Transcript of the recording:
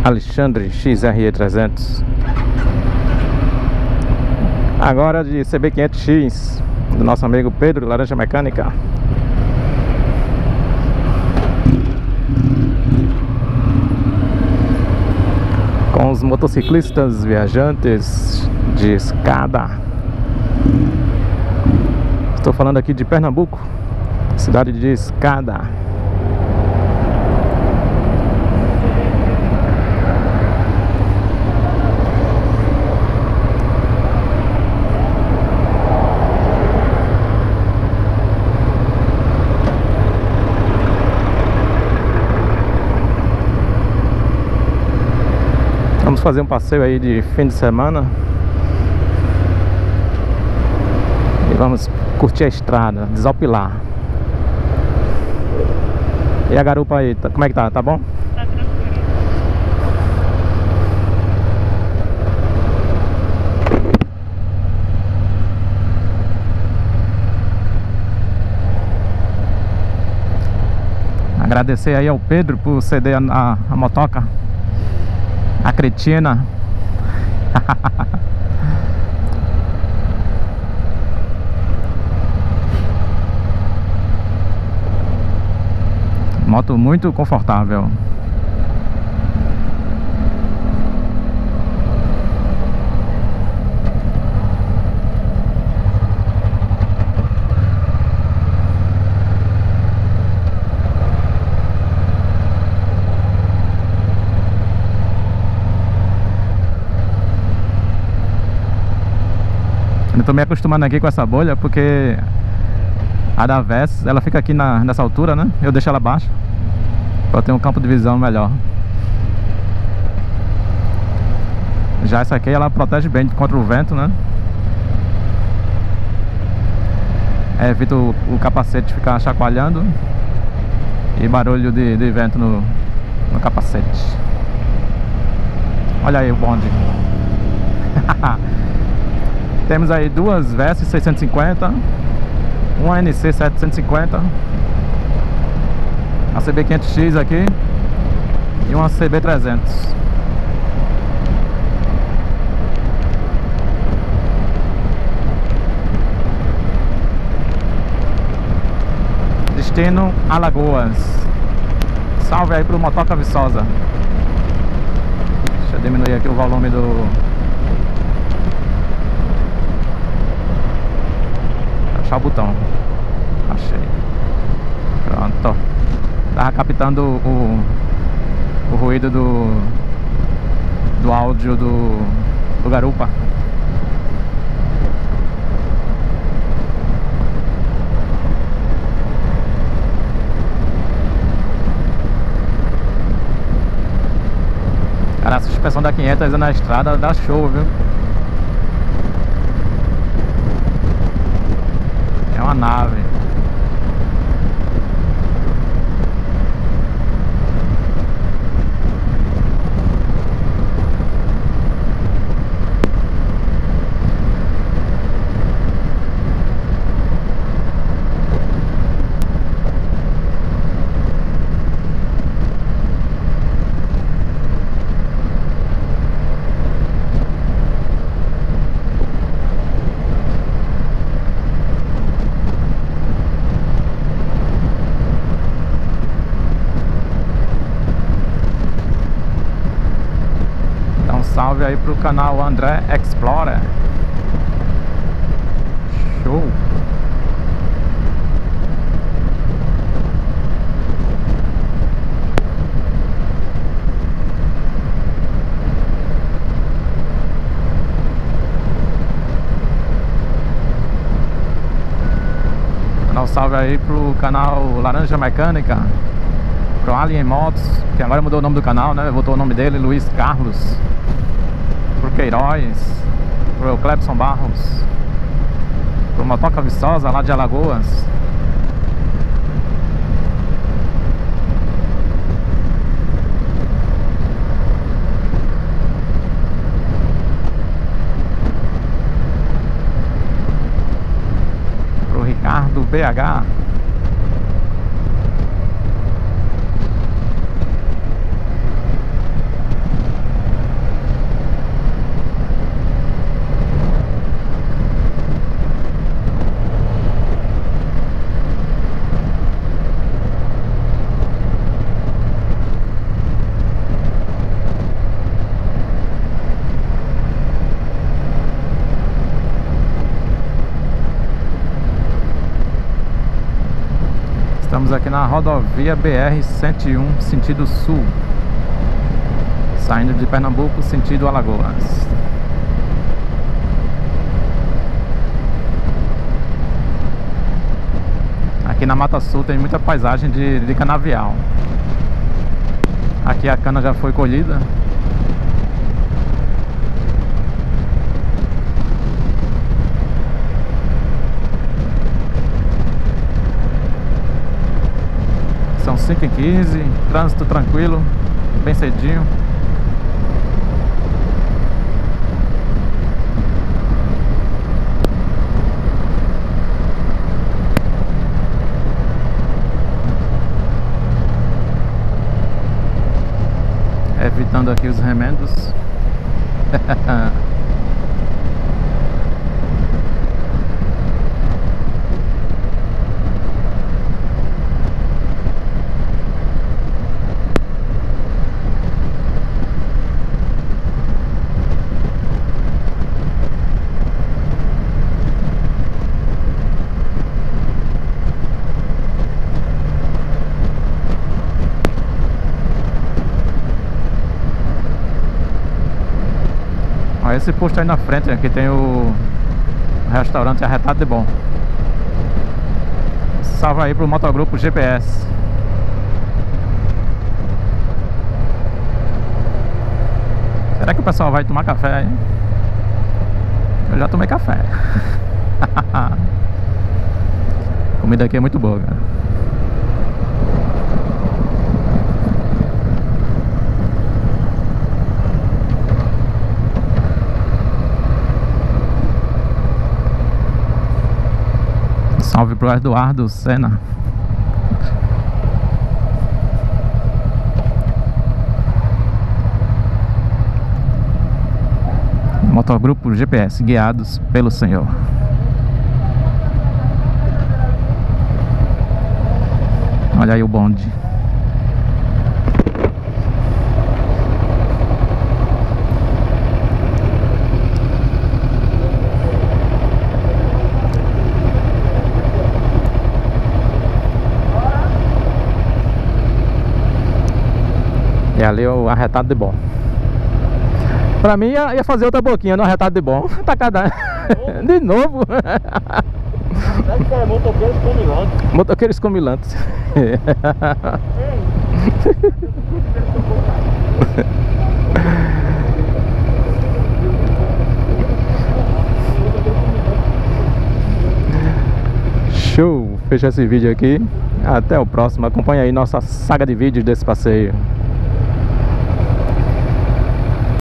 Alexandre XRE300. Agora de CB500X do nosso amigo Pedro, Laranja Mecânica. Com os motociclistas viajantes de escada. Estou falando aqui de Pernambuco, cidade de Escada. Vamos fazer um passeio aí de fim de semana e vamos curtir a estrada, desopilar. E a garupa aí, como é que tá? Tá bom? Tá tranquilo. Agradecer aí ao Pedro por ceder a motoca, a cretina. Moto muito confortável. Eu tô me acostumando aqui com essa bolha porque a da Vess, ela fica aqui nessa altura, né? Eu deixo ela baixa pra ter um campo de visão melhor. Já essa aqui, ela protege bem contra o vento, né? Evita o capacete ficar chacoalhando e barulho de vento no capacete. Olha aí o bonde. Temos aí duas Vess 650, uma NC 750, a CB500X aqui e uma CB300. Destino Alagoas. Salve aí pro Motoca Viçosa. Deixa eu diminuir aqui o volume do... Achar o botão. Achei. Pronto. Tava captando o ruído do áudio do garupa. Cara, a suspensão da 500 na estrada dá show, viu? É uma nave. Salve aí pro canal André Explorer. Show. Mandar um salve aí pro canal Laranja Mecânica, pro Alien Motos, que agora mudou o nome do canal, né? Voltou o nome dele, Luiz Carlos. Pro Queiroz, pro Clebson Barros, pro Motoca Viçosa lá de Alagoas. Pro Ricardo BH. Estamos aqui na rodovia BR-101, sentido sul, saindo de Pernambuco, sentido Alagoas. Aqui na Mata Sul tem muita paisagem de canavial. Aqui a cana já foi colhida. São 5h15, trânsito tranquilo, bem cedinho. Evitando aqui os remendos. Esse posto aí na frente, aqui tem o restaurante Arretado de Bom. Salve aí pro motogrupo GPS. Será que o pessoal vai tomar café aí? Eu já tomei café. A comida aqui é muito boa, cara. Salve pro Eduardo Senna. Motogrupo GPS, guiados pelo Senhor. Olha aí o bonde. E ali o Arretado de Bom. Pra mim ia fazer outra boquinha no Arretado de Bom. Tá cada... De novo. É motoqueiros comilantes. Motoqueiros comilantes. Show! Fecha esse vídeo aqui. Até o próximo. Acompanha aí nossa saga de vídeos desse passeio.